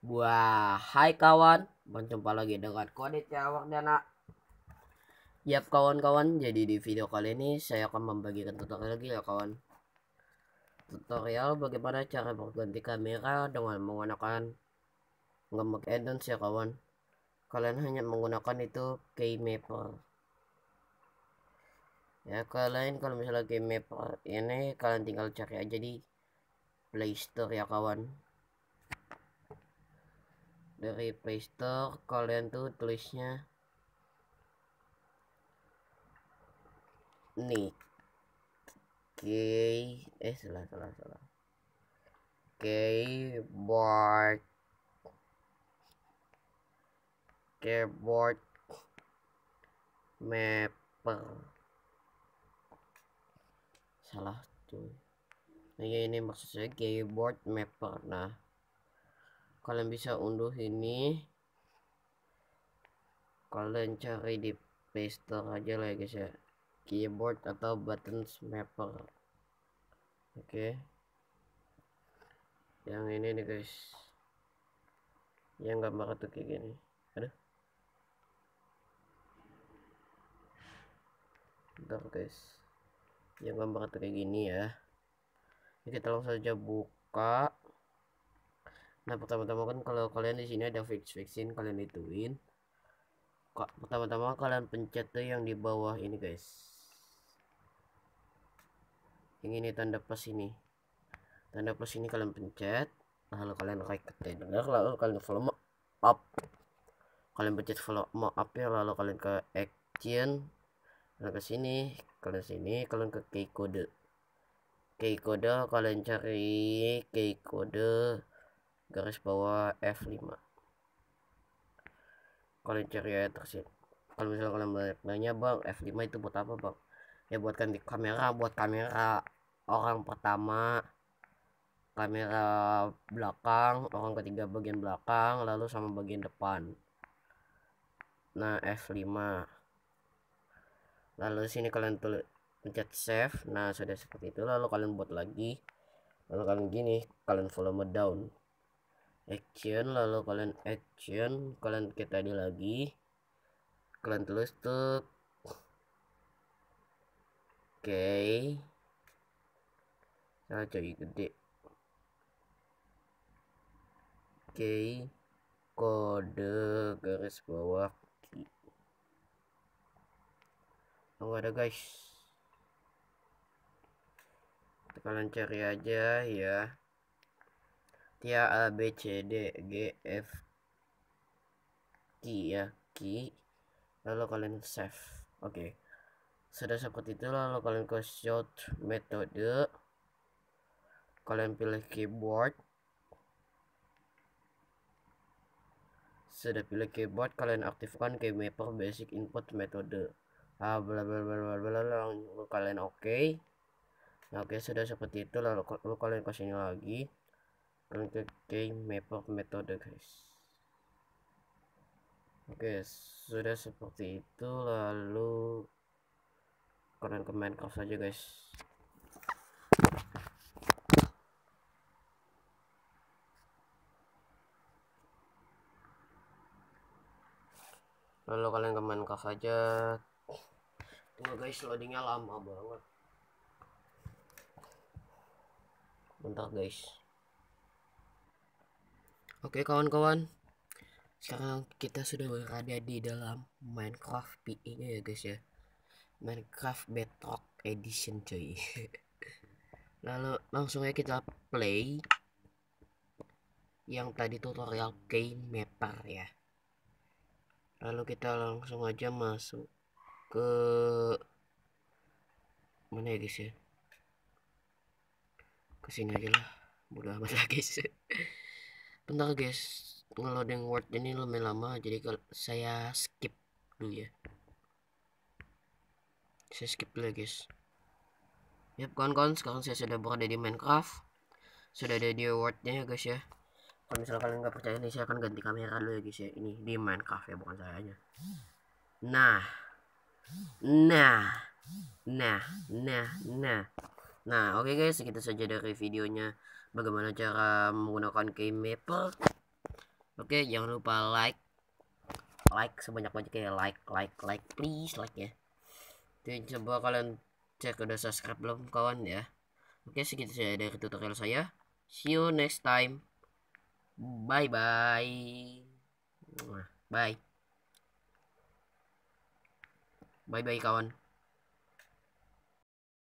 Wah, hai kawan, berjumpa lagi dengan Kode Cawak Dana. Yap kawan-kawan, jadi di video kali ini saya akan membagikan tutorial lagi ya kawan. Tutorial bagaimana cara berganti kamera dengan menggunakan ngemek add-ons ya kawan. Kalian hanya menggunakan itu KeyMapper. Ya kalian kalau misalnya KeyMapper ini kalian tinggal cari aja di Play Store ya kawan. Dari Play Store kalian tuh tulisnya nih salah keyboard mapper salah tuh. Nah ini maksud saya keyboard mapper. Nah kalian bisa unduh ini, kalian cari di Play Store aja lah ya guys ya, keyboard atau buttons mapper. Oke, yang ini nih guys, yang gambar tuh kayak gini. Aduh, bentar guys, yang gambar tuh kayak gini ya. Kita langsung saja buka. Nah pertama-tama kan kalau kalian di sini ada fixin, kalian ituin. Pertama-tama kalian pencet tuh yang di bawah ini guys, yang ini tanda plus ini, kalian pencet. Lalu kalian right klik, lalu kalian follow up, kalian pencet follow up ya, lalu kalian ke action, kalian ke sini, kalian ke key code, kalian cari key code garis bawah F5, kalian cari ya tersebut. Kalau misalnya kalian nanya bang F5 itu buat apa bang, ya buat ganti kamera, buat kamera orang pertama, kamera belakang, orang ketiga bagian belakang, lalu sama bagian depan. Nah F5, lalu sini kalian pencet save. Nah sudah seperti itu, lalu kalian buat lagi, lalu kalian gini, kalian volume down, action, lalu kalian ke tadi lagi, kalian tulis tuh oke, nah coy gede, oke, kode garis bawah key. Oh ada guys, kalian cari aja ya, Tia A B C D G F key ya, key, lalu kalian save. Oke, sudah seperti itu, lalu kalian ke short metode, kalian pilih keyboard. Sudah pilih keyboard, kalian aktifkan KeyMapper basic input metode, bla bla bla bla bla, lalu kalian oke. Nah oke, sudah seperti itu, lalu kalian ke sini lagi, kalian ke KeyMapper metode guys. Oke, sudah seperti itu, lalu kalian ke Minecraft saja guys. Lalu kalian ke Minecraft saja. Tunggu guys, loadingnya lama banget. Bentar guys. Oke kawan-kawan, sekarang kita sudah berada di dalam Minecraft PE nya ya guys ya, Minecraft Bedrock Edition coy. Lalu langsung aja kita play yang tadi tutorial KeyMapper ya. Lalu kita langsung aja masuk ke mana ya guys ya, kesini aja lah, bodo amat lah guys. Bentar guys, ngeloading word ini lumayan lama, jadi kalau saya skip dulu ya, saya skip dulu ya guys. Yap kawan-kawan, sekarang saya sudah berada di Minecraft, sudah ada di wordnya ya guys ya. Kalau misalnya kalian nggak percaya nih, saya akan ganti kamera dulu ya guys ya, ini di Minecraft ya, bukan saya nya. Nah oke guys, segitu saja dari videonya bagaimana cara menggunakan KeyMapper. Oke, jangan lupa like sebanyak-banyaknya, like please, like ya. Dan coba kalian cek udah subscribe belum kawan ya. Oke, segitu saja dari tutorial saya. See you next time. Bye bye. Bye. Bye bye kawan.